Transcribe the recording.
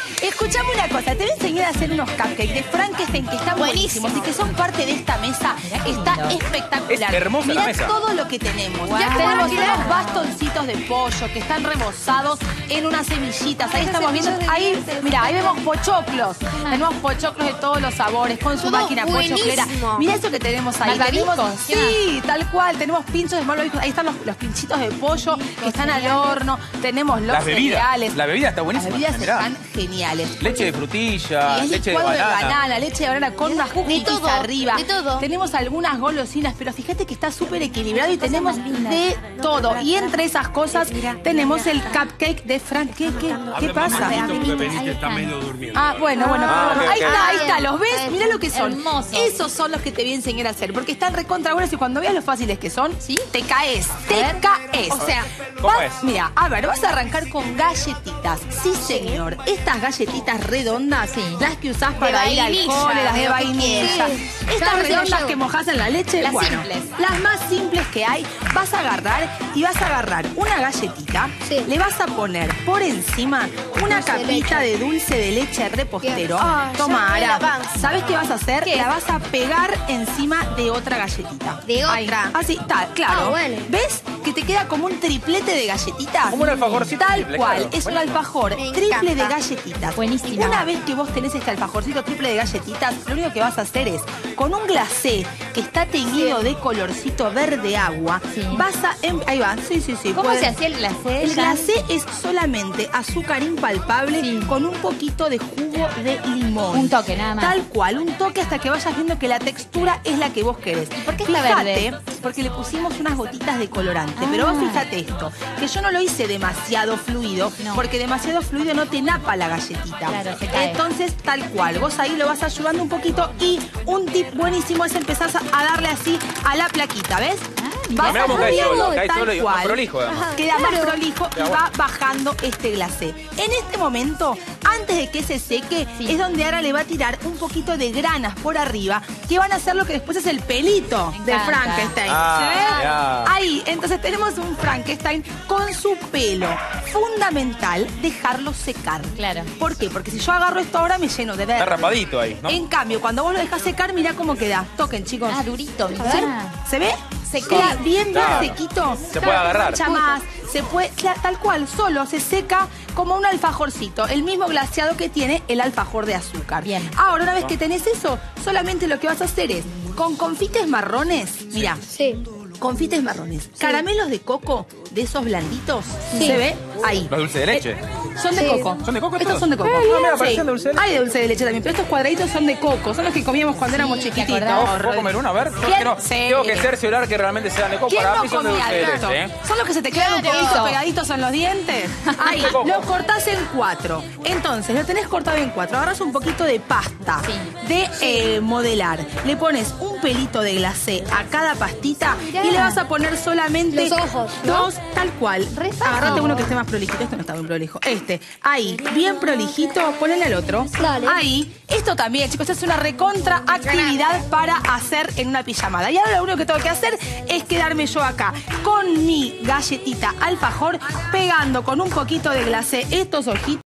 Escuchame una cosa, te voy a enseñar a hacer unos cupcakes de Frankenstein que están buenísimos y que son parte de esta mesa. Está espectacular. Es hermosa Mirá la mesa. todo lo que tenemos. Wow. Ya tenemos unos bastoncitos de pollo que están rebozados en unas semillitas. Ahí estamos viendo, ahí, mira, ahí vemos pochoclos. Tenemos pochoclos de todos los sabores con su máquina pochoclera. Mira eso que tenemos ahí. Tenemos, sí, tal cual. Tenemos pinchos de malvaviscos. Ahí están los pinchitos de pollo que están al horno. Tenemos los cereales. La bebida está buenísima. Las bebidas están geniales. Leche de frutilla, Y es leche de licuado banana. leche de banana con unas cookies arriba. De todo. Tenemos algunas golosinas, pero fíjate que está súper equilibrado y tenemos de todo. Y entre esas cosas tenemos el cupcake de Frank. ¿Qué pasa? Está medio durmiendo. Ah, bueno. ok, Ahí ok. está, ¿los ves? Mirá lo que son. Hermosos. Esos son los que te voy a enseñar a hacer, porque están recontra buenos y cuando veas lo fáciles que son, te caes. O sea, ¿Cómo es? Mira, a ver, vas a arrancar con galletitas. Sí, señor. Estas galletitas redondas, las que usás para ir al vainilla, cole, las de lo que vainilla. quieras. Estas Yo redondas llevo. que mojás en la leche, Las bueno, simples. las más simples que hay, vas a agarrar una galletita, le vas a poner por encima una capita de dulce de leche repostero. Toma, Ara, ¿sabes qué vas a hacer? ¿Qué? La vas a pegar encima de otra galletita. ¿De Ahí. otra? Así, tal, claro. Ah, bueno. ¿Ves? Que te queda como un triplete de galletitas. Como un alfajorcito Tal triple, cual, claro. es un Buenísimo. alfajor Me triple de encanta. galletitas. Buenísimo. Una vez que vos tenés este alfajorcito triple de galletitas, lo único que vas a hacer es, con un glacé que está teñido de colorcito verde agua, vas a... ahí va, sí. ¿cómo puedes- se hacía el glacé? El glacé es solamente azúcar impalpable con un poquito de jugo de limón. Un toque, nada más. Tal cual, un toque hasta que vayas viendo que la textura es la que vos querés. ¿Y por qué está verde? Porque le pusimos unas gotitas de colorante. Pero vos fíjate esto, que yo no lo hice demasiado fluido, porque demasiado fluido no te napa la galletita. Claro, se cae. Entonces, tal cual, vos ahí lo vas ayudando un poquito y un tip buenísimo es empezar a darle así a la plaquita, ¿ves? Vas Mirá cómo cae moviendo solo, cae tal solo y más cual. prolijo, además. Queda más prolijo y va bajando este glacé. En este momento, antes de que se seque, es donde ahora le va a tirar un poquito de granas por arriba, que van a hacer lo que después es el pelito Me de encanta. Frankenstein. Ah, ¿Se ve? ya. Ahí, entonces tenemos un Frankenstein con su pelo. Fundamental dejarlo secar. Claro. ¿Por qué? Porque si yo agarro esto ahora me lleno de verde. Está rapadito ahí, ¿no? En cambio, cuando vos lo dejás secar, mirá cómo queda. Toquen, chicos. Ah, durito, ¿viste? ¿Se ve? Se queda come. bien Claro. sequito. Se puede agarrar. Mucha más. Se puede, tal cual, solo se seca como un alfajorcito. El mismo glaseado que tiene el alfajor de azúcar. Bien. Ahora, una vez que tenés eso, solamente lo que vas a hacer es, con confites marrones, mira, confites marrones, caramelos de coco, de esos blanditos, ¿se ve? Ahí. Los dulces de leche. Son de coco. ¿Son de coco Estos todos? son de coco. Ah, mira, Sí. parecían de dulce de leche. Hay de dulce de leche también, pero estos cuadraditos son de coco. Son los que comíamos cuando éramos chiquititos. ¿Puedo comer uno? A ver. ¿Quién? Sí. Tengo que cerciorar que realmente sean de coco. ¿Quién Para no mí son de comía dulce de esto? leche, ¿eh? Son los que se te quedan un Claro. poquito pegaditos en los dientes. Ahí, De coco. los cortás en 4. Entonces, lo tenés cortado en 4. Agarras un poquito de pasta de modelar. Le pones un pelito de glacé a cada pastita y le vas a poner solamente Los ojos, ¿no? dos, tal cual. Re fácil. Agarrate uno que esté más prolijito. Este no está bien prolijo. Ahí, bien prolijito. Ponele al otro. Dale. Ahí. Esto también, chicos, es una recontra actividad para hacer en una pijamada. Y ahora lo único que tengo que hacer es quedarme yo acá con mi galletita alfajor, pegando con un poquito de glacé estos ojitos.